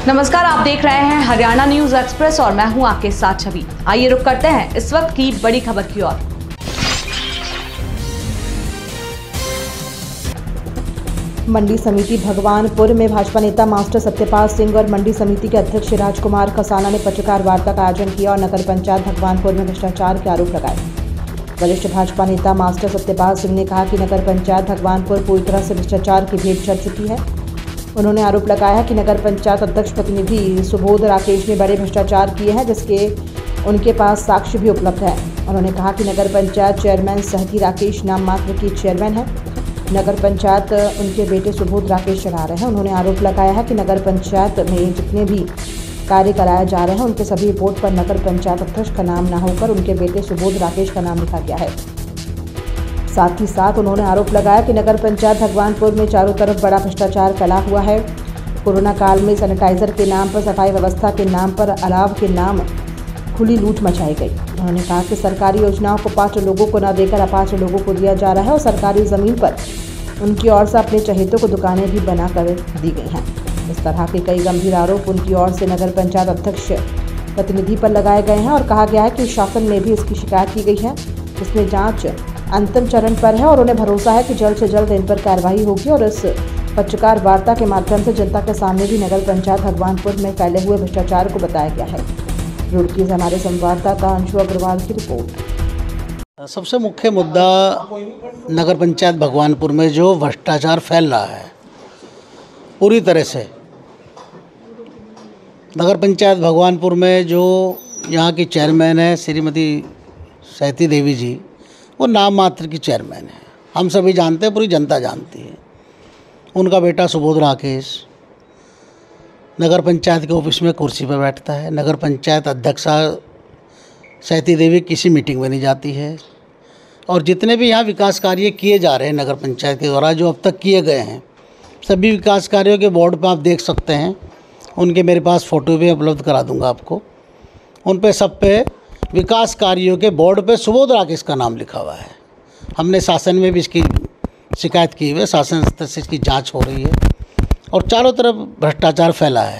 नमस्कार, आप देख रहे हैं हरियाणा न्यूज एक्सप्रेस और मैं हूं आपके साथ छवि। आइए रुक करते हैं इस वक्त की बड़ी खबर की ओर। मंडी समिति भगवानपुर में भाजपा नेता मास्टर सत्यपाल सिंह और मंडी समिति के अध्यक्ष राजकुमार खसाना ने पत्रकार वार्ता का आयोजन किया और नगर पंचायत भगवानपुर में भ्रष्टाचार के आरोप लगाए। वरिष्ठ भाजपा नेता मास्टर सत्यपाल सिंह ने कहा कि नगर पंचायत भगवानपुर पूरी तरह से भ्रष्टाचार की भेंट चढ़ चुकी है। उन्होंने आरोप लगाया कि नगर पंचायत अध्यक्ष प्रतिनिधि सुबोध राकेश ने बड़े भ्रष्टाचार किए हैं, जिसके उनके पास साक्ष्य भी उपलब्ध है। उन्होंने कहा कि नगर पंचायत चेयरमैन सहती राकेश नाम मात्र की चेयरमैन है। नगर पंचायत उनके बेटे सुबोध राकेश चला रहे हैं। उन्होंने आरोप लगाया है कि नगर पंचायत में जितने भी कार्य कराए जा रहे हैं उनके सभी रिपोर्ट पर नगर पंचायत अध्यक्ष का नाम न होकर उनके बेटे सुबोध राकेश का नाम लिखा गया है। साथ ही साथ उन्होंने आरोप लगाया कि नगर पंचायत भगवानपुर में चारों तरफ बड़ा भ्रष्टाचार फैला हुआ है। कोरोना काल में सैनिटाइजर के नाम पर, सफाई व्यवस्था के नाम पर, अलाव के नाम खुली लूट मचाई गई। उन्होंने कहा कि सरकारी योजनाओं को पात्र लोगों को न देकर अपात्र लोगों को दिया जा रहा है और सरकारी ज़मीन पर उनकी ओर से अपने चहेतों को दुकानें भी बना कर दी गई हैं। इस तरह के कई गंभीर आरोप उनकी ओर से नगर पंचायत अध्यक्ष प्रतिनिधि पर लगाए गए हैं और कहा गया है कि शासन में भी इसकी शिकायत की गई है, जिसमें जांच अंतिम चरण पर है और उन्हें भरोसा है कि जल्द से जल्द इन पर कार्रवाई होगी और इस पत्रकार वार्ता के माध्यम से जनता के सामने भी नगर पंचायत भगवानपुर में फैले हुए भ्रष्टाचार को बताया गया है। रुड़की से हमारे संवाददाता अंशु अग्रवाल की रिपोर्ट। सबसे मुख्य मुद्दा नगर पंचायत भगवानपुर में जो भ्रष्टाचार फैल रहा है पूरी तरह से। नगर पंचायत भगवानपुर में जो यहाँ की चेयरमैन है श्रीमती सहती देवी जी, वो नाम मात्र की चेयरमैन है। हम सभी जानते हैं, पूरी जनता जानती है। उनका बेटा सुबोध राकेश नगर पंचायत के ऑफिस में कुर्सी पर बैठता है। नगर पंचायत अध्यक्षा सहती देवी किसी मीटिंग में नहीं जाती है और जितने भी यहाँ विकास कार्य किए जा रहे हैं नगर पंचायत के द्वारा, जो अब तक किए गए हैं, सभी विकास कार्यों के बोर्ड पर आप देख सकते हैं। उनके मेरे पास फ़ोटो भी उपलब्ध करा दूंगा आपको। उन पे सब पे विकास कार्यों के बोर्ड पे सुबोध राकेश का नाम लिखा हुआ है। हमने शासन में भी इसकी शिकायत की हुई है, शासन स्तर से इसकी जांच हो रही है और चारों तरफ भ्रष्टाचार फैला है।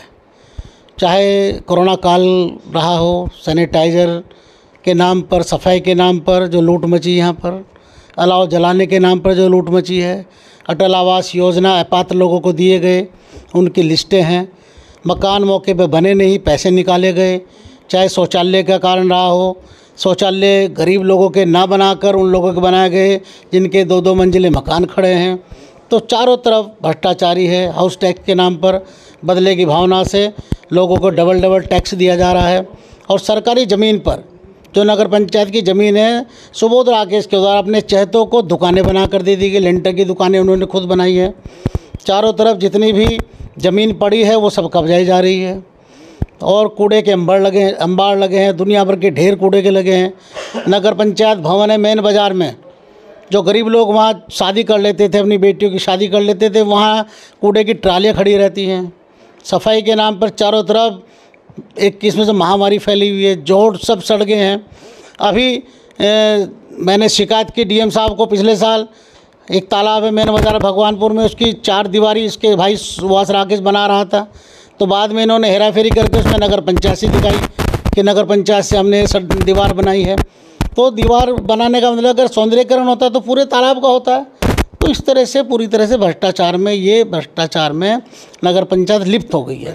चाहे कोरोना काल रहा हो, सैनिटाइज़र के नाम पर, सफाई के नाम पर जो लूट मची, यहाँ पर अलाव जलाने के नाम पर जो लूट मची है, अटल आवास योजना अपात्र लोगों को दिए गए, उनकी लिस्टें हैं। मकान मौके पे बने नहीं, पैसे निकाले गए। चाहे शौचालय का कारण रहा हो, शौचालय गरीब लोगों के ना बनाकर उन लोगों के बनाए गए जिनके 2-2 मंजिले मकान खड़े हैं। तो चारों तरफ भ्रष्टाचारी है। हाउस टैक्स के नाम पर बदले की भावना से लोगों को डबल टैक्स दिया जा रहा है और सरकारी ज़मीन पर जो नगर पंचायत की ज़मीन है, सुबोध राकेश के द्वारा अपने चहेतों को दुकानें बना कर दे दी गई। लेंटर की दुकानें उन्होंने खुद बनाई है। चारों तरफ जितनी भी ज़मीन पड़ी है वो सब कब्जाई जा रही है और कूड़े के अंबार लगे हैं। दुनिया भर के ढेर कूड़े के लगे हैं। नगर पंचायत भवन है मेन बाज़ार में, जो गरीब लोग वहाँ शादी कर लेते थे, अपनी बेटियों की शादी कर लेते थे, वहाँ कूड़े की ट्रालियाँ खड़ी रहती हैं। सफाई के नाम पर चारों तरफ एक किस्म से महामारी फैली हुई है। जोड़ सब सड़कें हैं। अभी मैंने शिकायत की डीएम साहब को। पिछले साल एक तालाब है मेन बाज़ार भगवानपुर में, उसकी 4 दीवारी इसके भाई सुभाष राकेश बना रहा था। तो बाद में इन्होंने हेराफेरी करके उसमें नगर पंचायत से दिखाई कि नगर पंचायत से हमने दीवार बनाई है। तो दीवार बनाने का मतलब अगर सौंदर्यीकरण होता है तो पूरे तालाब का होता है। तो इस तरह से पूरी तरह से भ्रष्टाचार में नगर पंचायत लिप्त हो गई है।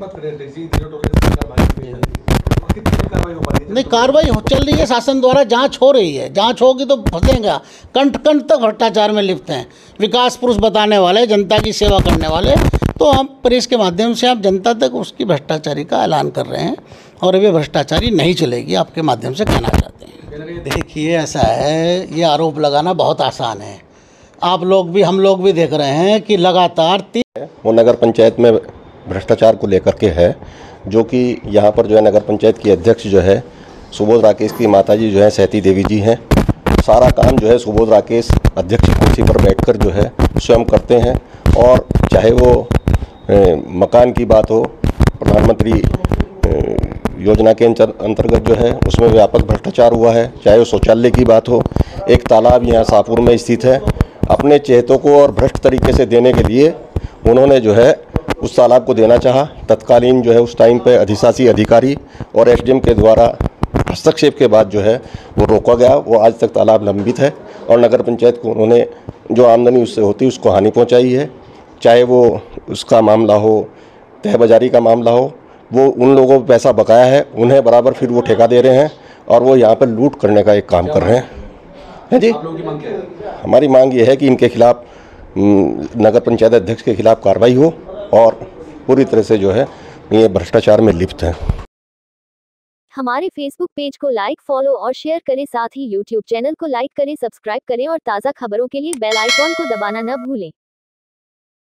नहीं, कार्रवाई चल रही है, शासन द्वारा जांच हो रही है। जांच होगी तो फंसेगा। कंठ तक भ्रष्टाचार में लिप्त हैं। विकास पुरुष बताने वाले, जनता की सेवा करने वाले। तो हम प्रेस के माध्यम से आप जनता तक उसकी भ्रष्टाचारी का ऐलान कर रहे हैं और ये भ्रष्टाचारी नहीं चलेगी, आपके माध्यम से कहना चाहते हैं। देखिए, ऐसा है, ये आरोप लगाना बहुत आसान है। आप लोग भी, हम लोग भी देख रहे हैं कि लगातार वो नगर पंचायत में भ्रष्टाचार को लेकर के है, जो कि यहाँ पर जो है नगर पंचायत की अध्यक्ष जो है सुबोध राकेश की माताजी जो है सहती देवी जी हैं। सारा काम जो है सुबोध राकेश अध्यक्ष कुर्सी पर बैठकर जो है स्वयं करते हैं और चाहे वो मकान की बात हो, प्रधानमंत्री योजना के अंतर्गत जो है उसमें व्यापक भ्रष्टाचार हुआ है। चाहे वो शौचालय की बात हो, एक तालाब यहाँ शाहपुर में स्थित है, अपने चहेतों को और भ्रष्ट तरीके से देने के लिए उन्होंने जो है उस तालाब को देना चाहा। तत्कालीन जो है उस टाइम पे अधिशासी अधिकारी और एसडीएम के द्वारा हस्तक्षेप के बाद जो है वो रोका गया। वो आज तक तालाब लंबित है और नगर पंचायत को उन्होंने जो आमदनी उससे होती है उसको हानि पहुंचाई है। चाहे वो उसका मामला हो, तय बाजारी का मामला हो, वो उन लोगों को पैसा बकाया है, उन्हें बराबर फिर वो ठेका दे रहे हैं और वो यहाँ पर लूट करने का एक काम कर रहे हैं जी। आप लोगों की मांग क्या है? हमारी मांग ये है कि इनके खिलाफ नगर पंचायत अध्यक्ष के खिलाफ कार्रवाई हो और पूरी तरह से जो है ये भ्रष्टाचार में लिप्त हैं। हमारे फेसबुक पेज को लाइक, फॉलो और शेयर करें। साथ ही यूट्यूब चैनल को लाइक करें, सब्सक्राइब करें और ताज़ा खबरों के लिए बेल आइकॉन को दबाना न भूलें।